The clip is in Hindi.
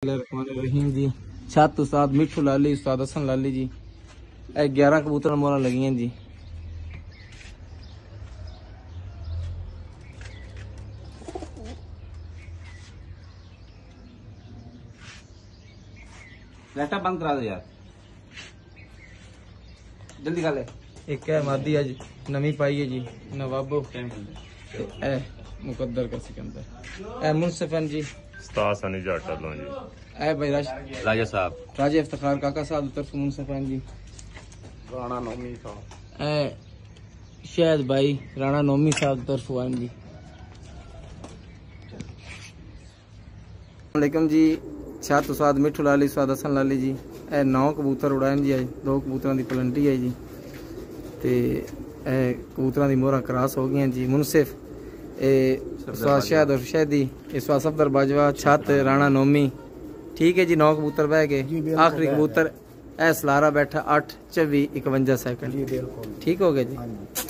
रहीम जी छत उस्ताद मिठू लाली उस्ताद हसन लाली जी 11 कबूतर मोहरा लगी हैं जी। लैपटॉप बंद करा दो यार, जल्दी कर ले। एक है मादी है जी, नवी पाई है जी नवाबो ए मुकद्दर का सिकंदर ए मुनसिफन जी सनी जाटा लो जी ए भाई राजा साहब राजा इफ्तिखार काका साहब तरफ मुनसिफन जी राणा नौमी साहब ए शायद भाई राणा नौमी साहब तरफ आन जी। वालेकुम जी छत उस्ताद मिठू लाली उस्ताद हसन लाली जी ए 9 कबूतर उड़ान जी। 2 कबूतर की पलंटी है जी ते कबूतर की मोहरा क्रॉस हो गई जी। मुनसिफ स्वाद शायद और शहदी स्वाद सफदर बाजवा छत राणा नौमी ठीक है जी। 9 कबूतर बह गए, आखिरी कबूतर ए सलारा बैठा 8 24 51 सेकंड ठीक हो गया जी।